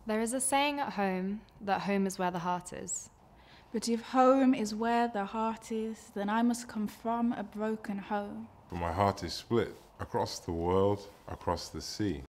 There is a saying at home that home is where the heart is. But if home is where the heart is, then I must come from a broken home. But my heart is split across the world, across the sea.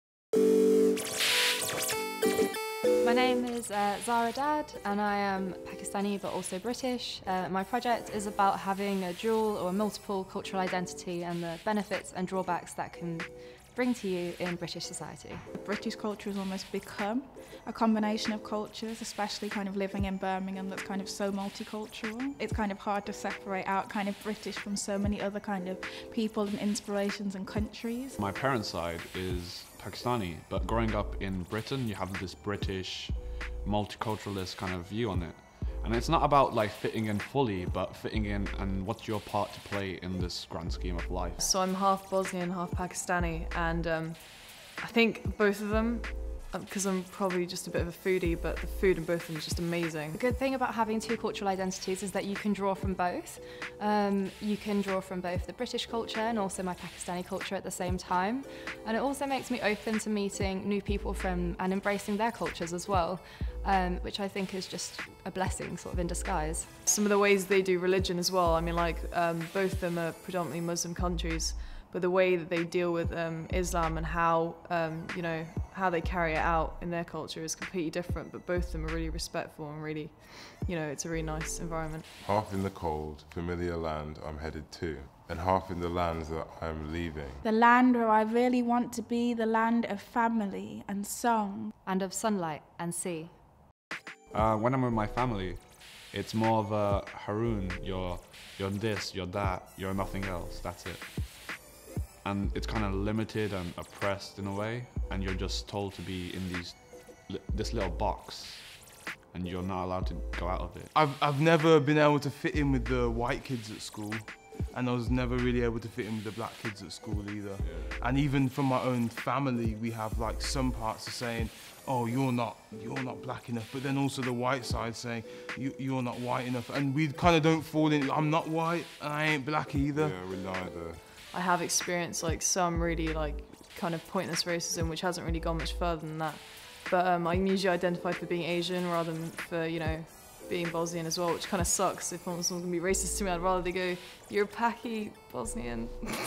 My name is Zahra Dadd, and I am Pakistani but also British. My project is about having a dual or multiple cultural identity and the benefits and drawbacks that can bring to you in British society. British culture has almost become a combination of cultures, especially kind of living in Birmingham that's kind of so multicultural. It's kind of hard to separate out kind of British from so many other kind of people and inspirations and countries. My parents' side is Pakistani, but growing up in Britain, you have this British multiculturalist kind of view on it. And it's not about like fitting in fully, but fitting in and what's your part to play in this grand scheme of life. So I'm half Bosnian, half Pakistani, and I think both of them, because I'm probably just a bit of a foodie, but the food in both of them is just amazing. The good thing about having two cultural identities is that you can draw from both. You can draw from both the British culture and also my Pakistani culture at the same time. And it also makes me open to meeting new people from and embracing their cultures as well, which I think is just a blessing sort of in disguise. Some of the ways they do religion as well, I mean like both of them are predominantly Muslim countries, but the way that they deal with Islam and how, you know, how they carry it out in their culture is completely different, but both of them are really respectful and really, you know, it's a really nice environment. Half in the cold, familiar land I'm headed to, and half in the lands that I'm leaving. The land where I really want to be, the land of family and song. And of sunlight and sea. When I'm with my family, it's more of a Haroon, you're this, you're that, you're nothing else, that's it. And it's kind of limited and oppressed in a way, and you're just told to be in this little box, and you're not allowed to go out of it. I've never been able to fit in with the white kids at school, and I was never really able to fit in with the black kids at school either. Yeah. And even from my own family, we have like some parts are saying, oh, you're not black enough, but then also the white side saying, you're not white enough, and we kind of don't fall in, I'm not white, and I ain't black either. Yeah, we're neither. I have experienced like some really like kind of pointless racism, which hasn't really gone much further than that. But I'm usually identified for being Asian rather than for, you know, being Bosnian as well, which kind of sucks. If someone's going to be racist to me, I'd rather they go, you're a Paki Bosnian.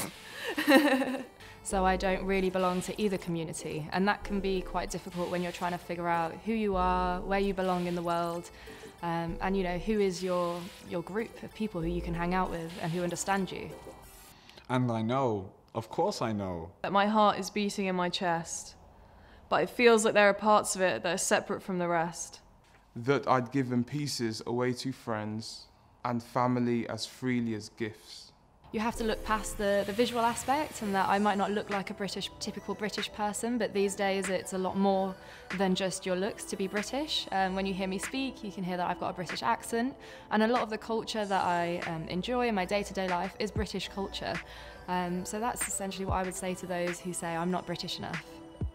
So I don't really belong to either community, and that can be quite difficult when you're trying to figure out who you are, where you belong in the world, and you know, who is your group of people who you can hang out with and who understand you. And I know, of course I know, That my heart is beating in my chest, but it feels like there are parts of it that are separate from the rest. That I'd given pieces away to friends and family as freely as gifts. You have to look past the visual aspect, and that I might not look like a typical British person, but these days it's a lot more than just your looks to be British. When you hear me speak, you can hear that I've got a British accent, and a lot of the culture that I enjoy in my day-to-day life is British culture. So that's essentially what I would say to those who say I'm not British enough.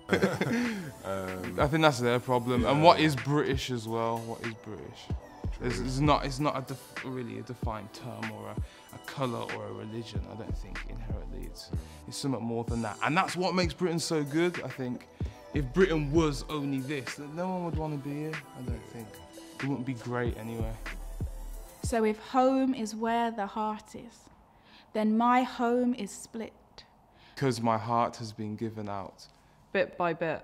I think that's their problem. Yeah. And what is British as well? What is British? It's not really a defined term or a colour or a religion. I don't think inherently it's somewhat more than that. And that's what makes Britain so good, I think. If Britain was only this, then no one would want to be here, I don't think. It wouldn't be great anyway. So if home is where the heart is, then my home is split. Because my heart has been given out. Bit by bit.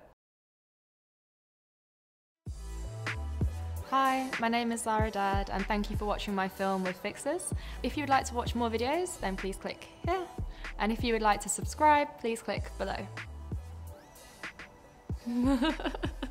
Hi, my name is Zahra Dadd, and thank you for watching my film with Fixers. If you would like to watch more videos, then please click here. And if you would like to subscribe, please click below.